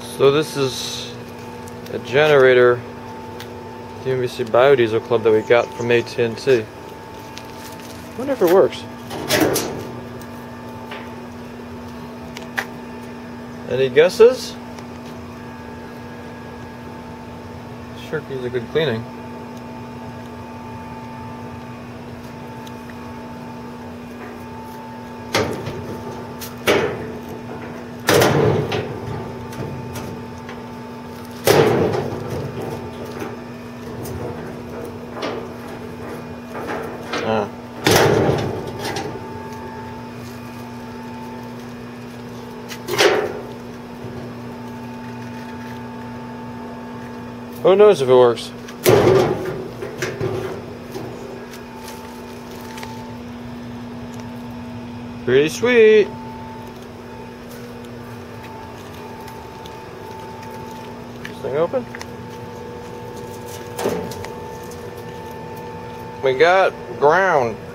So this is a generator, the UMBC Biodiesel Club that we got from AT&T. Wonder if it works. Any guesses? Sure could use a good cleaning. Who knows if it works? Pretty sweet. This thing open? We got ground.